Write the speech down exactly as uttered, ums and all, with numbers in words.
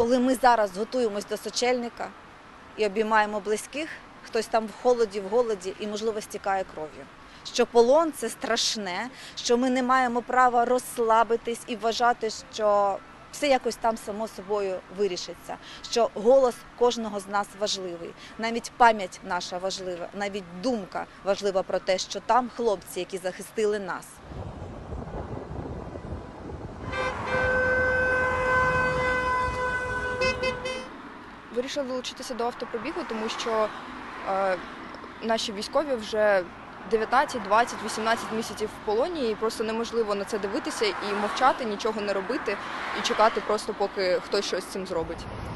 коли ми зараз готуємось до сочельника і обіймаємо близьких, хтось там в холоді, в голоді і, можливо, стікає кров'ю. Що полон – це страшне, що ми не маємо права розслабитись і вважати, що все якось там само собою вирішиться, що голос кожного з нас важливий, навіть пам'ять наша важлива, навіть думка важлива про те, що там хлопці, які захистили нас. Вирішила долучитися до автопробігу, тому що е, наші військові вже дев'ятнадцять, двадцять, вісімнадцять місяців в полоні, і просто неможливо на це дивитися і мовчати, нічого не робити, і чекати просто, поки хтось щось з цим зробить.